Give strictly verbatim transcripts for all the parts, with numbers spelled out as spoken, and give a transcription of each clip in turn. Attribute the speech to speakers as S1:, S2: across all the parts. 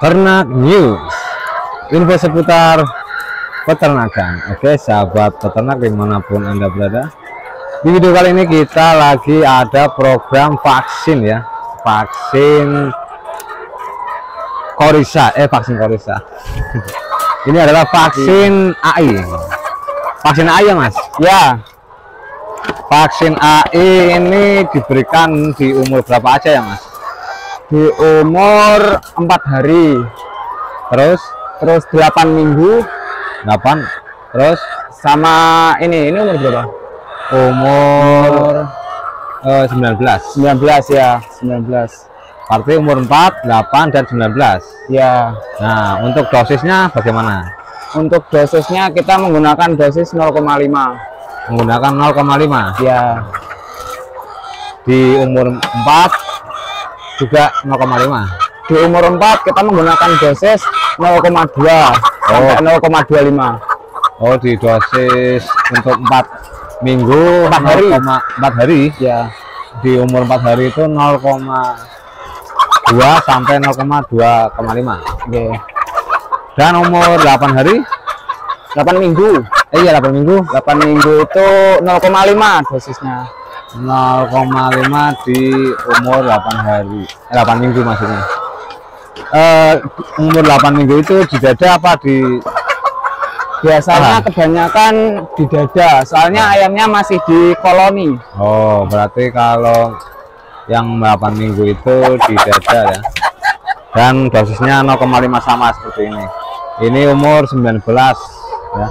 S1: Ternak News, info seputar peternakan. Oke sahabat peternak dimanapun Anda berada, di video kali ini kita lagi ada program vaksin ya, vaksin Korisa, eh vaksin Korisa. Ini adalah vaksin A I, vaksin A I ya mas? Ya, vaksin A I ini diberikan di umur berapa aja ya mas?
S2: Di umur empat hari,
S1: Terus
S2: terus delapan minggu,
S1: delapan, terus
S2: sama ini ini umur berapa?
S1: umur eh, sembilan belas.
S2: sembilan belas ya, sembilan belas
S1: Berarti umur empat, delapan, dan sembilan belas.
S2: ya.
S1: Nah, untuk dosisnya bagaimana?
S2: Untuk dosisnya kita menggunakan dosis nol koma lima
S1: Menggunakan nol koma lima.
S2: ya.
S1: Di umur empat juga nol koma lima.
S2: Di umur empat kita menggunakan dosis nol koma dua sampai nol koma dua lima.
S1: Oh, di dosis untuk empat minggu,
S2: Empat hari.
S1: empat hari.
S2: Ya,
S1: Di umur empat hari itu nol koma dua sampai nol koma dua lima.
S2: oke.
S1: Dan umur delapan hari,
S2: delapan minggu.
S1: eh iya delapan minggu,
S2: delapan minggu itu nol koma lima dosisnya.
S1: nol koma lima di umur delapan hari, eh, delapan minggu maksudnya. Eh, umur delapan minggu itu di dada apa di
S2: Biasanya
S1: Ah.
S2: kebanyakan di dada, soalnya ayamnya masih di koloni.
S1: Oh, berarti kalau yang delapan minggu itu di dada ya. Dan dosisnya nol koma lima sama seperti ini. Ini umur sembilan belas ya.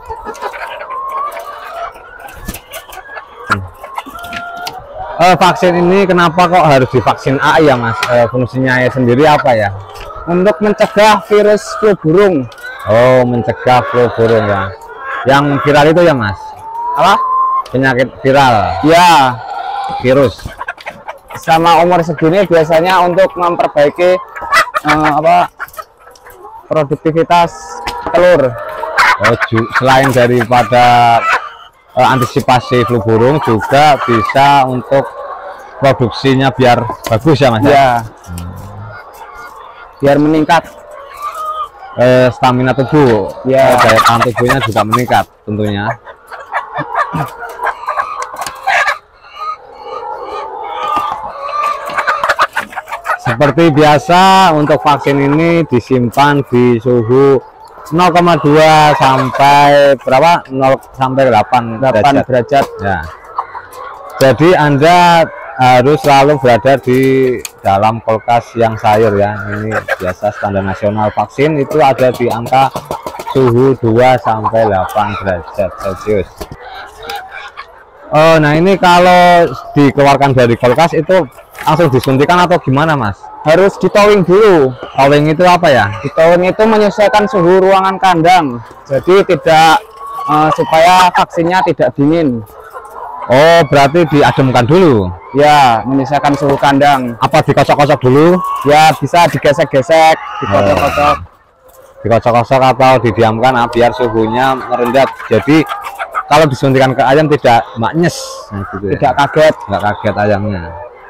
S1: Eh, vaksin ini kenapa kok harus divaksin A I ya mas? Eh, fungsinya sendiri apa ya?
S2: Untuk mencegah virus flu burung.
S1: Oh, mencegah flu burung ya. Yang viral itu ya mas?
S2: Apa?
S1: Penyakit viral,
S2: Ya,
S1: virus.
S2: sama umur segini biasanya untuk memperbaiki eh, apa produktivitas telur.
S1: Oh, ju- selain daripada eh, antisipasi flu burung, juga bisa untuk produksinya biar bagus ya mas?
S2: Ya, biar meningkat.
S1: Eh, stamina tubuh,
S2: Ya.
S1: eh, daya tahan tubuhnya juga meningkat tentunya. Seperti biasa untuk vaksin ini disimpan di suhu nol koma dua sampai berapa? nol sampai delapan
S2: delapan
S1: derajat.
S2: derajat.
S1: Ya. Jadi Anda harus selalu berada di dalam kulkas yang cair ya. Ini biasa standar nasional vaksin itu ada di angka suhu dua sampai delapan derajat Celcius. Oh, nah ini kalau dikeluarkan dari kulkas itu langsung disuntikan atau gimana mas?
S2: Harus ditowing dulu.
S1: Towing itu apa ya?
S2: Ditowing itu menyesuaikan suhu ruangan kandang. Jadi tidak eh, supaya vaksinnya tidak dingin.
S1: Oh, berarti diademkan dulu.
S2: Ya, menyesuaikan suhu kandang.
S1: Apa dikocok-kocok dulu?
S2: Ya, bisa digesek-gesek, dikocok-kocok.
S1: Dikocok-kocok atau didiamkan ah, biar suhunya merendah. Jadi kalau disuntikan ke ayam tidak maknyes, nah, gitu ya.
S2: Tidak kaget.
S1: Nggak kaget ayamnya.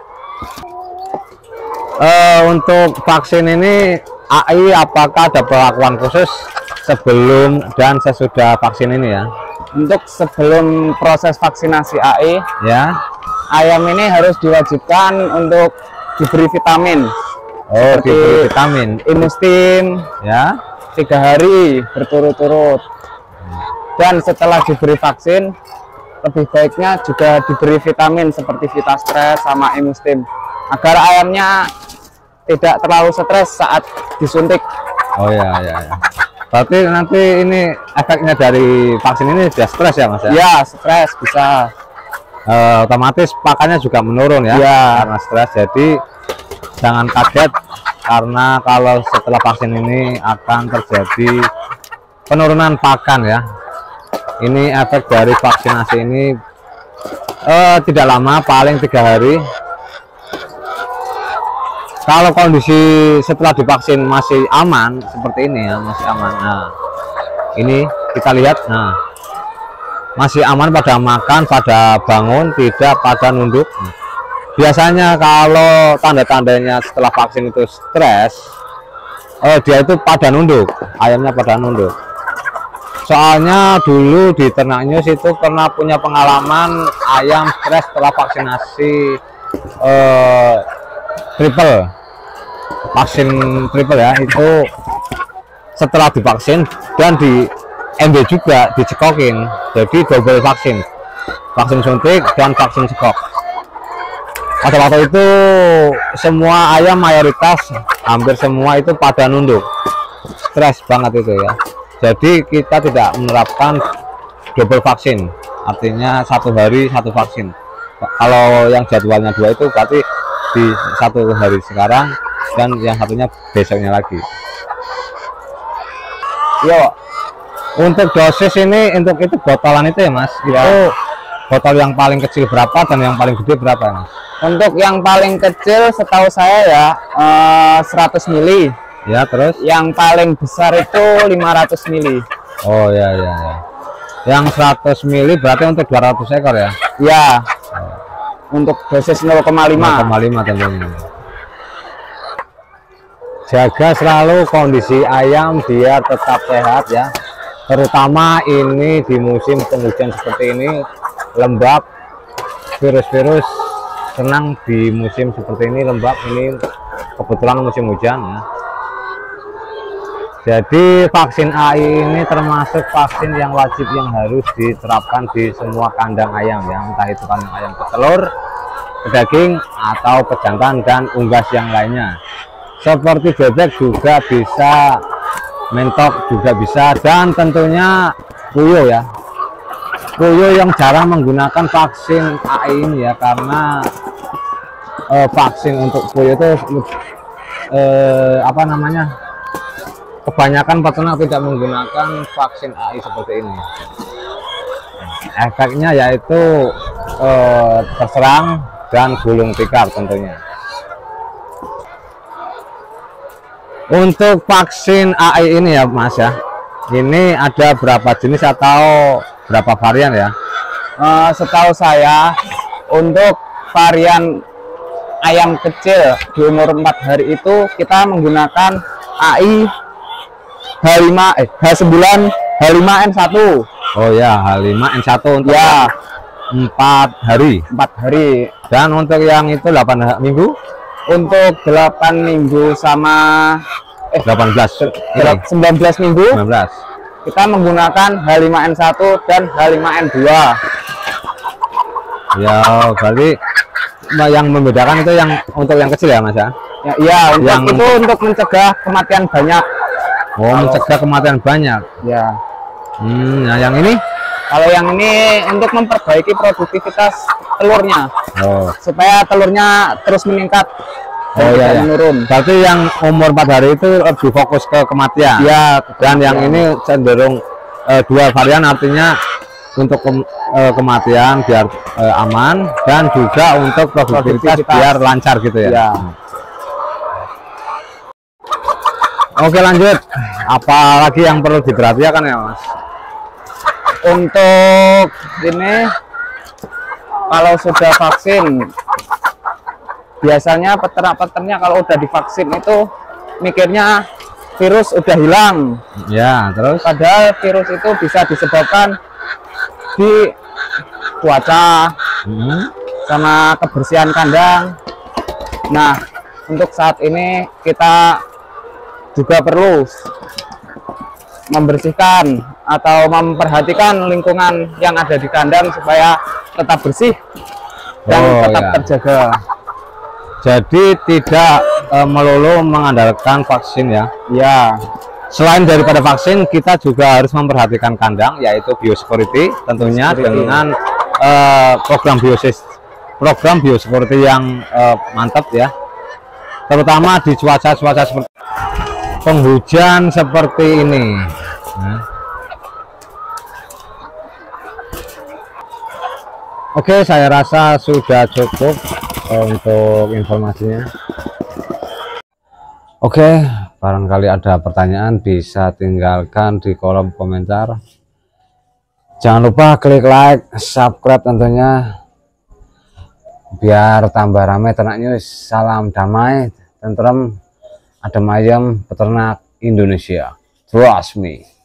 S1: Eh, untuk vaksin ini A I apakah ada perlakuan khusus sebelum dan sesudah vaksin ini ya?
S2: Untuk sebelum proses vaksinasi A I,
S1: Ya.
S2: ayam ini harus diwajibkan untuk diberi vitamin.
S1: Oh,
S2: Seperti
S1: diberi vitamin.
S2: Imustim
S1: Ya.
S2: tiga hari berturut-turut. Dan setelah diberi vaksin, lebih baiknya juga diberi vitamin seperti Vitastres sama Imustim agar ayamnya tidak terlalu stres saat disuntik.
S1: Oh ya, ya, ya. Berarti nanti ini efeknya dari vaksin ini sudah stres ya mas ya?
S2: Ya, stres bisa.
S1: Eh, otomatis pakannya juga menurun ya,
S2: Ya.
S1: karena stres. Jadi jangan kaget karena kalau setelah vaksin ini akan terjadi penurunan pakan ya. Ini efek dari vaksinasi ini eh, tidak lama, paling tiga hari. Kalau kondisi setelah divaksin masih aman seperti ini ya, masih aman. Nah, ini kita lihat, nah masih aman pada makan, pada bangun, tidak pada nunduk. Biasanya kalau tanda-tandanya setelah vaksin itu stres, oh, dia itu pada nunduk, ayamnya pada nunduk. Soalnya dulu di Ternak News itu pernah punya pengalaman ayam stres setelah vaksinasi eh, triple, vaksin triple ya, itu setelah divaksin dan di M B juga dicekokin, jadi double vaksin, vaksin suntik dan vaksin cekok. Pada waktu itu semua ayam mayoritas hampir semua itu pada nunduk, stres banget itu ya. Jadi kita tidak menerapkan double vaksin, artinya satu hari satu vaksin. Kalau yang jadwalnya dua itu berarti di satu hari sekarang dan yang satunya besoknya lagi. Yo, untuk dosis ini, untuk itu botolan itu ya mas, ya. Itu botol yang paling kecil berapa dan yang paling gede berapa ya, mas?
S2: Untuk yang paling kecil setahu saya ya eh, seratus mili.
S1: Ya, terus
S2: yang paling besar itu lima ratus mili.
S1: Oh ya ya ya. Yang seratus mili berarti untuk dua ratus ekor ya?
S2: Ya. Oh. Untuk dosis nol koma lima.
S1: nol koma lima tentunya. Jaga selalu kondisi ayam biar tetap sehat ya. Terutama ini di musim penghujan seperti ini, lembab, virus-virus senang di musim seperti ini, lembab, ini kebetulan musim hujan ya. Jadi vaksin A I ini termasuk vaksin yang wajib yang harus diterapkan di semua kandang ayam ya, entah itu kandang ayam petelur, pedaging atau pejantan dan unggas yang lainnya. Seperti bebek juga bisa, mentok juga bisa, dan tentunya puyuh ya. Puyuh yang jarang menggunakan vaksin A I ini ya, karena eh, vaksin untuk puyuh itu eh, apa namanya, kebanyakan peternak tidak menggunakan vaksin A I seperti ini. Efeknya yaitu eh, terserang dan gulung tikar tentunya. Untuk vaksin A I ini ya mas ya, ini ada berapa jenis atau berapa varian ya?
S2: Uh, setahu saya untuk varian ayam kecil di umur empat hari itu kita menggunakan A I H lima eh H sembilan H lima N satu.
S1: Oh ya, H lima N satu untuk
S2: ya
S1: empat hari.
S2: empat hari.
S1: Dan untuk yang itu delapan minggu?
S2: Untuk delapan minggu sama eh
S1: delapan belas
S2: sembilan belas minggu.
S1: sembilan belas.
S2: Kita menggunakan H lima N satu dan H lima N dua.
S1: Ya, berarti yang membedakan itu yang untuk yang kecil ya mas ya?
S2: Ya, iya, untuk
S1: yang
S2: itu untuk mencegah kematian banyak.
S1: Oh, kalau mencegah kematian banyak.
S2: Ya.
S1: Hmm, nah yang ini?
S2: Kalau yang ini untuk memperbaiki produktivitas telurnya.
S1: Oh.
S2: Supaya telurnya terus meningkat.
S1: Oh ya, ya.
S2: Menurun.
S1: Berarti yang umur empat hari itu lebih fokus ke kematian.
S2: Ya.
S1: Dan yang ini cenderung eh, dua varian, artinya untuk ke, eh, kematian biar eh, aman, dan juga untuk produktivitas, produktivitas biar lancar gitu ya.
S2: Ya.
S1: Oke lanjut, apalagi yang perlu diperhatikan ya mas?
S2: Untuk ini kalau sudah vaksin, biasanya peternak-peternaknya kalau udah divaksin itu mikirnya virus udah hilang.
S1: Ya, terus?
S2: Padahal virus itu bisa disebabkan di cuaca, hmm. sama kebersihan kandang. Nah, untuk saat ini kita juga perlu membersihkan atau memperhatikan lingkungan yang ada di kandang supaya tetap bersih dan oh, tetap ya. terjaga.
S1: Jadi tidak e, melulu mengandalkan vaksin ya.
S2: Ya.
S1: Selain daripada vaksin, kita juga harus memperhatikan kandang, yaitu biosecurity tentunya biosecurity. dengan e, program biosis program biosecurity yang e, mantap ya. Terutama di cuaca-cuaca seperti penghujan seperti ini. Nah. Oke, saya rasa sudah cukup untuk informasinya. Oke, barangkali ada pertanyaan bisa tinggalkan di kolom komentar. Jangan lupa klik like, subscribe tentunya, biar tambah ramai Ternak News. Salam damai, tentrem, Adem Ayem Peternak Indonesia. Trust me.